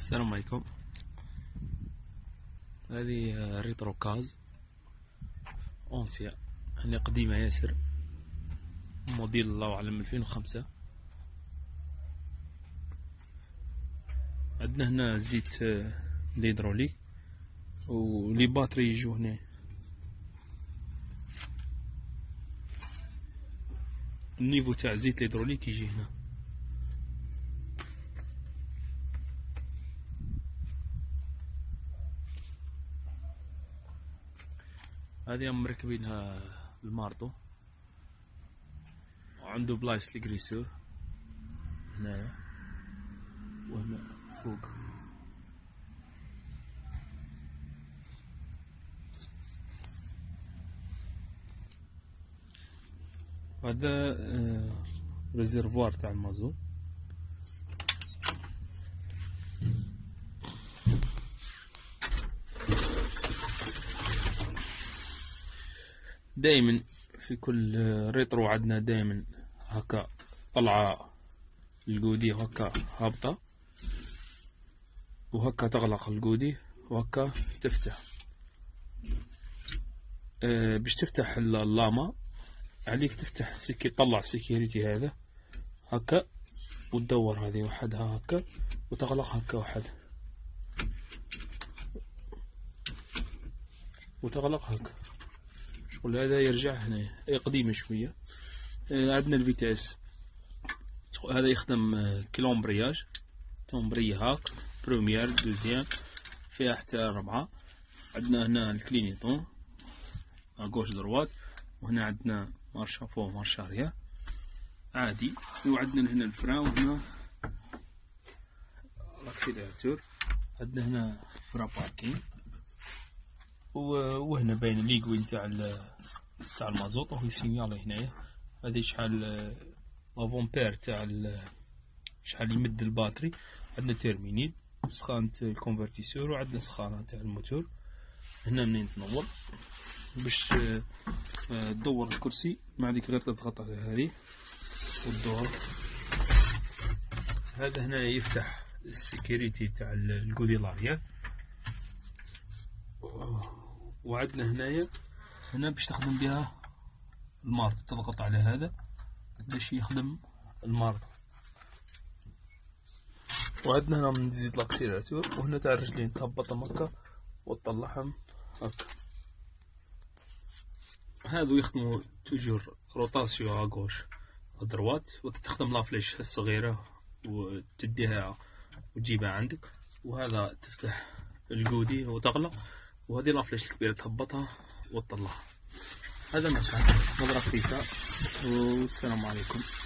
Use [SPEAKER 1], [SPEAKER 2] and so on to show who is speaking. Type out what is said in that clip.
[SPEAKER 1] السلام عليكم. هذه ريترو كاز اونسيا، يعني قديمة ياسر، موديل الله أعلم 2005. عندنا هنا زيت الهيدروليك ولي باتري يجو هنا. النيفو تاع زيت الهيدروليك يجي هنا. هذه مركبينها المارطو، وعنده بلايص ليغريسور هنايا وهنا فوق. هذا ريزرفوار تاع المازوت. دائما في كل ريترو عندنا دائما هكا طلعة الجودي وهكا هابطة، وهكا تغلق الجودي وهكا تفتح. باش تفتح اللاما عليك تفتح تطلع السيكيوريتي هذا هكا، وتدور هذه وحدها هكا وتغلق هكا وحدها وتغلق هكا. شغل هذا يرجع هنا قديم شوية. عندنا الفيتاس، هذا يخدم كلومبرياج، تومبري هاك بروميير دوزيام، فيها حتى 4. عندنا هنا الكلينيطون اغوش دروات، وهنا عندنا مارشا فوق مارشا ريا عادي، وعندنا هنا الفران، وهنا لاكسيلاتور. عندنا هنا فرا باركين، وهنا باين ليكوين تاع المازوط وهو سينيالي هنايا. هذه شحال لافونبير تاع شحال يمد الباتري. عندنا تيرمينيل، سخانة الكونفرتيسور، وعندنا سخانة تاع الموتور. هنا منين تنور باش تدور الكرسي، ما عليك غير تضغط على هذه وتدور. هذا هنا يفتح السيكوريتي تاع الجودي لاريا. وعندنا هنا باش تخدم بها المارط، تضغط على هذا باش يخدم المارط. وعندنا هنا من تزيد لاكسيلاتور، وهنا تاع الرجلين تهبطهم هكا وتطلعهم هكا. هذو يخدموا توجور روتاسيون اغوش ادروات، وتستخدم لافليش الصغيرة وتديها وتجيبها عندك. وهذا تفتح الجودي وتغلق، وهذه لافليش الكبيرة تهبطها وتطلعها. هذا مثلا نظرة خفيفة، والسلام عليكم.